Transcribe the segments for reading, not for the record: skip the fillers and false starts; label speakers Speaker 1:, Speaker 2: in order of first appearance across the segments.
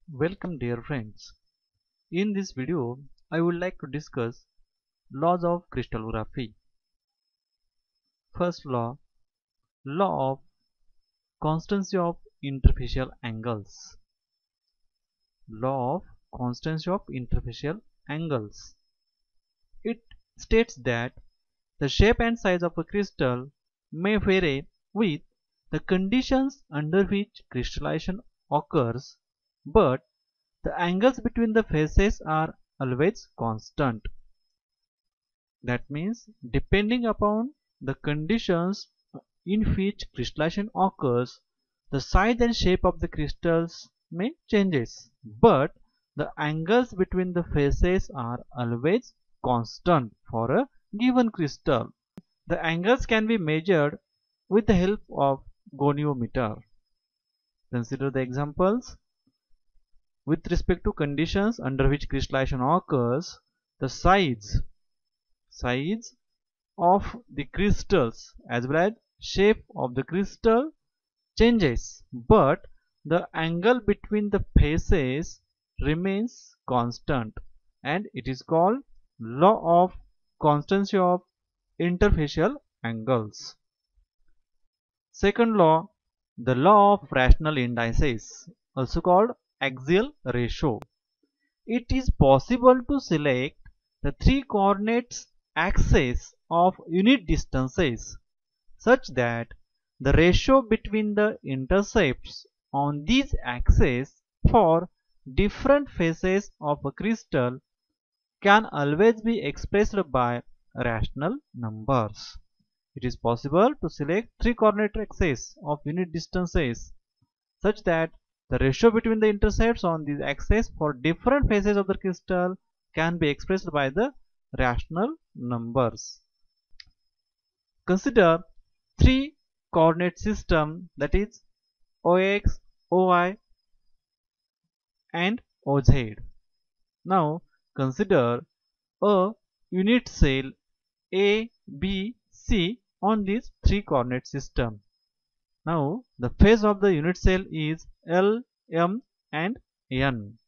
Speaker 1: Welcome dear friends. In this video I would like to discuss laws of crystallography. First law, law of constancy of interfacial angles. Law of constancy of interfacial angles. It states that the shape and size of a crystal may vary with the conditions under which crystallization occurs, but the angles between the faces are always constant. That means depending upon the conditions in which crystallization occurs, the size and shape of the crystals may changes, but the angles between the faces are always constant for a given crystal. The angles can be measured with the help of goniometer. Consider the examples. With respect to conditions under which crystallization occurs, the size of the crystals as well as shape of the crystal changes, but the angle between the faces remains constant, and it is called law of constancy of interfacial angles. Second law, the law of rational indices, also called axial ratio. It is possible to select the three coordinates axes of unit distances such that the ratio between the intercepts on these axes for different faces of a crystal can always be expressed by rational numbers. It is possible to select three coordinate axes of unit distances such that the ratio between the intercepts on these axes for different faces of the crystal can be expressed by the rational numbers. Consider three coordinate system, that is OX, OY and OZ. Now consider a unit cell A, B, C on this three coordinate system. Now the face of the unit cell is L, M and N.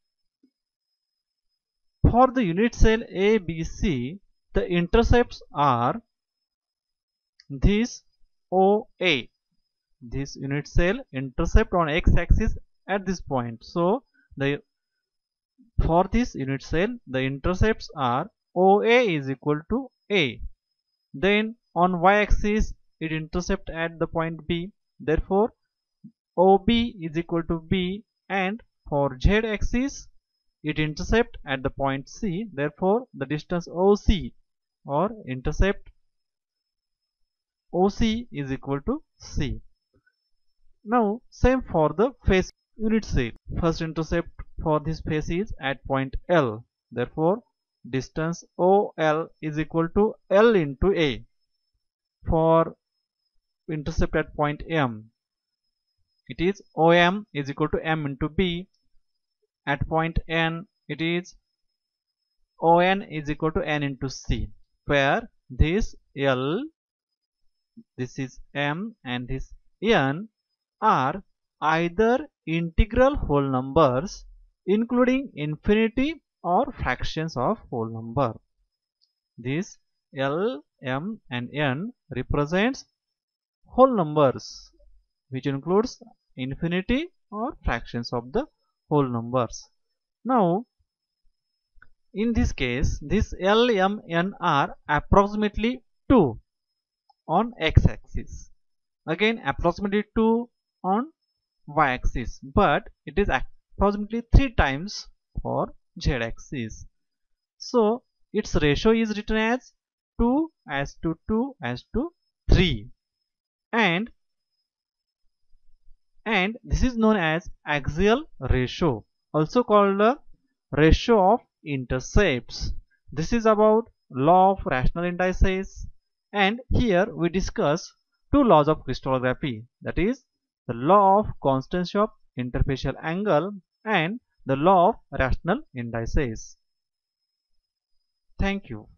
Speaker 1: For the unit cell A, B, C, the intercepts are this OA. This unit cell intercept on x-axis at this point. So for this unit cell the intercepts are OA is equal to A. Then on y-axis it intercept at the point B. Therefore OB is equal to B, and for z-axis it intercept at the point C. Therefore the distance OC or intercept OC is equal to C. Now same for the face unit cell. First intercept for this face is at point L. Therefore distance OL is equal to L into A. For intercept at point M, it is OM is equal to M into B. At point N, it is ON is equal to N into C, where this L, this is M and this N are either integral whole numbers including infinity or fractions of whole number. This L, M and N represents whole numbers which includes infinity or fractions of the whole numbers. Now in this case this L, M, N are approximately 2 on x-axis, again approximately 2 on y-axis, but it is approximately 3 times for z-axis. So its ratio is written as 2 as to 2 as to 3, and this is known as axial ratio, also called the ratio of intercepts. This is about law of rational indices, and here we discuss two laws of crystallography, that is the law of constancy of interfacial angle and the law of rational indices. Thank you.